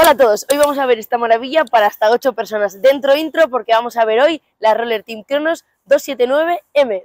Hola a todos, hoy vamos a ver esta maravilla para hasta 8 personas. Dentro intro porque vamos a ver hoy la Roller Team Kronos 279M.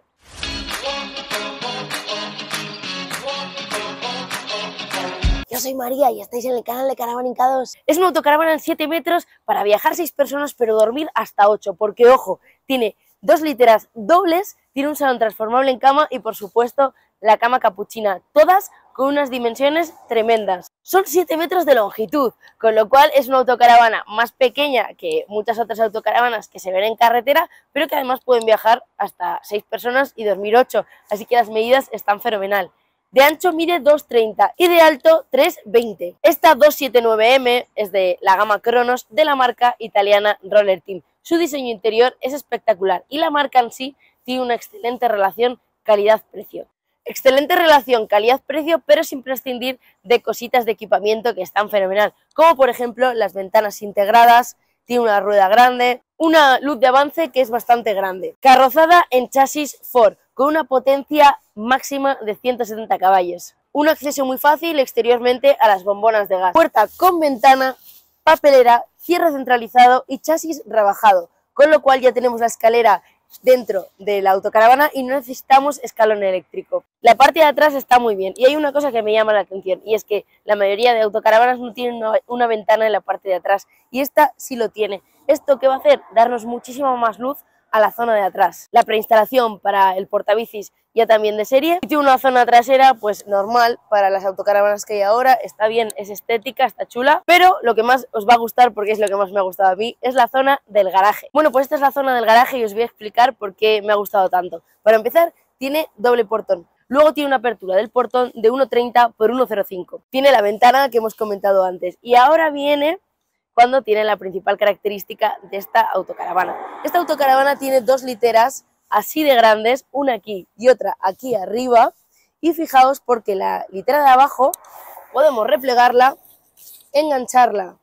Yo soy María y estáis en el canal de Caravanincados. Es una autocaravana en 7 metros para viajar 6 personas pero dormir hasta 8, porque ojo, tiene 2 literas dobles, tiene un salón transformable en cama y por supuesto la cama capuchina, todas con unas dimensiones tremendas. Son 7 metros de longitud, con lo cual es una autocaravana más pequeña que muchas otras autocaravanas que se ven en carretera, pero que además pueden viajar hasta 6 personas y dormir 8, así que las medidas están fenomenal. De ancho mide 2,30 y de alto 3,20. Esta 279M es de la gama Kronos de la marca italiana Roller Team. Su diseño interior es espectacular y la marca en sí tiene una excelente relación calidad-precio. Excelente relación calidad-precio, pero sin prescindir de cositas de equipamiento que están fenomenal, como por ejemplo las ventanas integradas, tiene una rueda grande, una luz de avance que es bastante grande, carrozada en chasis Ford, con una potencia máxima de 170 caballos, un acceso muy fácil exteriormente a las bombonas de gas, puerta con ventana, papelera, cierre centralizado y chasis rebajado, con lo cual ya tenemos la escalera dentro de la autocaravana y no necesitamos escalón eléctrico. La parte de atrás está muy bien y hay una cosa que me llama la atención y es que la mayoría de autocaravanas no tienen una ventana en la parte de atrás y esta sí lo tiene. ¿Esto qué va a hacer? Darnos muchísima más luz a la zona de atrás. La preinstalación para el portabicis ya también de serie y tiene una zona trasera pues normal para las autocaravanas que hay ahora, está bien, es estética, está chula, pero lo que más os va a gustar, porque es lo que más me ha gustado a mí, es la zona del garaje. Bueno, pues esta es la zona del garaje y os voy a explicar por qué me ha gustado tanto. Para empezar, tiene doble portón. Luego tiene una apertura del portón de 1,30 por 1,05. Tiene la ventana que hemos comentado antes y ahora viene cuando tiene la principal característica de esta autocaravana. Esta autocaravana tiene 2 literas así de grandes, una aquí y otra aquí arriba, y fijaos porque la litera de abajo podemos replegarla, engancharla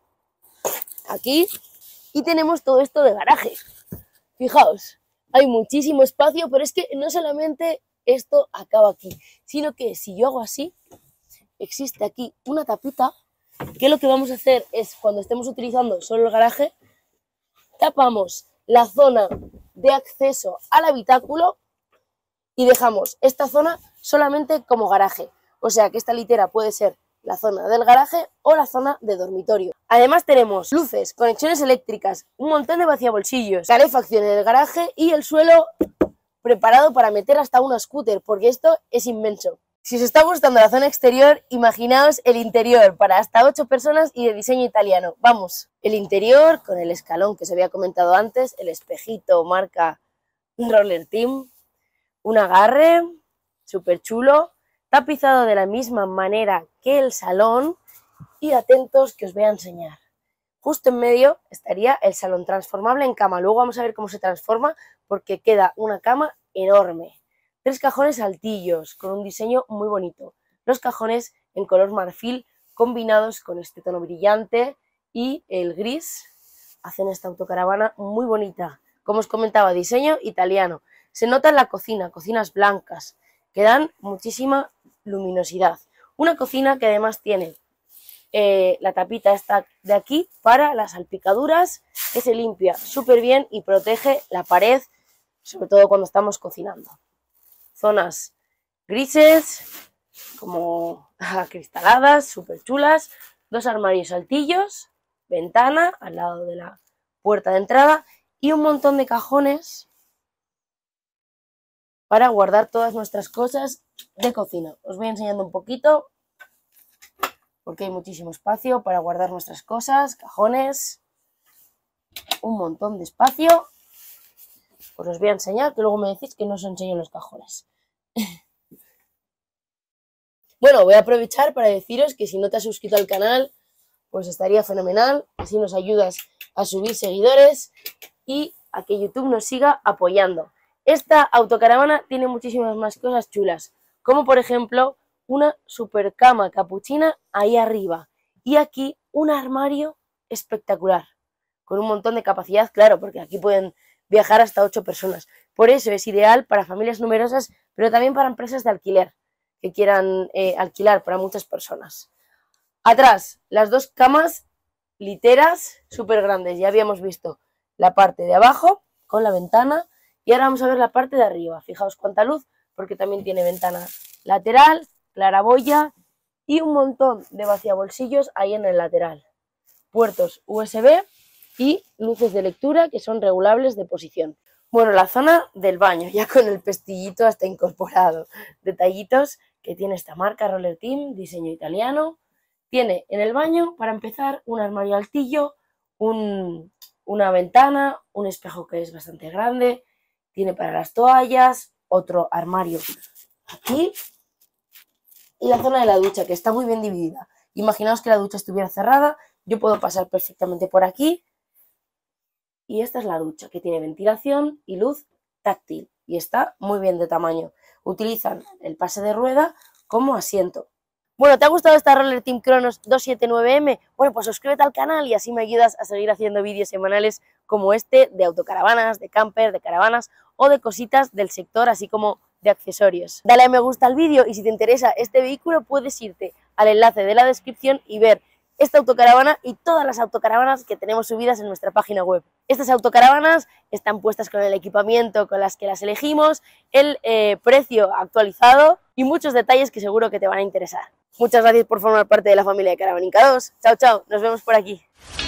aquí y tenemos todo esto de garaje. Fijaos, hay muchísimo espacio, pero es que no solamente esto acaba aquí, sino que si yo hago así, existe aquí una tapita que lo que vamos a hacer es, cuando estemos utilizando solo el garaje, tapamos la zona de acceso al habitáculo y dejamos esta zona solamente como garaje. O sea que esta litera puede ser la zona del garaje o la zona de dormitorio. Además tenemos luces, conexiones eléctricas, un montón de vaciabolsillos, calefacción en el garaje y el suelo preparado para meter hasta una scooter, porque esto es inmenso. Si os está gustando la zona exterior, imaginaos el interior para hasta 8 personas y de diseño italiano. Vamos, el interior con el escalón que os había comentado antes, el espejito marca Roller Team, un agarre súper chulo, tapizado de la misma manera que el salón y atentos que os voy a enseñar. Justo en medio estaría el salón transformable en cama. Luego vamos a ver cómo se transforma porque queda una cama enorme. 3 cajones altillos con un diseño muy bonito. Los cajones en color marfil combinados con este tono brillante y el gris hacen esta autocaravana muy bonita. Como os comentaba, diseño italiano. Se nota en la cocina, cocinas blancas, que dan muchísima luminosidad. Una cocina que además tiene la tapita esta de aquí para las salpicaduras, que se limpia súper bien y protege la pared, sobre todo cuando estamos cocinando. Zonas grises, como acristaladas, súper chulas, 2 armarios altillos, ventana al lado de la puerta de entrada y un montón de cajones para guardar todas nuestras cosas de cocina. Os voy enseñando un poquito porque hay muchísimo espacio para guardar nuestras cosas, cajones, un montón de espacio. Pues os voy a enseñar, que luego me decís que no os enseño los cajones. Bueno, voy a aprovechar para deciros que si no te has suscrito al canal, pues estaría fenomenal, así nos ayudas a subir seguidores y a que YouTube nos siga apoyando. Esta autocaravana tiene muchísimas más cosas chulas, como por ejemplo una super cama capuchina ahí arriba y aquí un armario espectacular, con un montón de capacidad, claro, porque aquí pueden viajar hasta 8 personas. Por eso es ideal para familias numerosas, pero también para empresas de alquiler que quieran alquilar para muchas personas. Atrás, las 2 camas literas súper grandes. Ya habíamos visto la parte de abajo con la ventana y ahora vamos a ver la parte de arriba. Fijaos cuánta luz, porque también tiene ventana lateral, claraboya y un montón de vaciabolsillos ahí en el lateral. Puertos USB y luces de lectura que son regulables de posición. Bueno, la zona del baño, ya con el pestillito hasta incorporado. Detallitos que tiene esta marca Roller Team, diseño italiano. Tiene en el baño, para empezar, un armario altillo, una ventana, un espejo que es bastante grande. Tiene para las toallas, otro armario aquí. Y la zona de la ducha, que está muy bien dividida. Imaginaos que la ducha estuviera cerrada, yo puedo pasar perfectamente por aquí. Y esta es la ducha, que tiene ventilación y luz táctil. Y está muy bien de tamaño. Utilizan el pase de rueda como asiento. Bueno, ¿te ha gustado esta Roller Team Kronos 279M? Bueno, pues suscríbete al canal y así me ayudas a seguir haciendo vídeos semanales como este de autocaravanas, de camper, de caravanas o de cositas del sector, así como de accesorios. Dale a me gusta al vídeo y si te interesa este vehículo puedes irte al enlace de la descripción y ver esta autocaravana y todas las autocaravanas que tenemos subidas en nuestra página web. Estas autocaravanas están puestas con el equipamiento con las que las elegimos, el precio actualizado y muchos detalles que seguro que te van a interesar. Muchas gracias por formar parte de la familia de Caravanica 2. Chao, chao, nos vemos por aquí.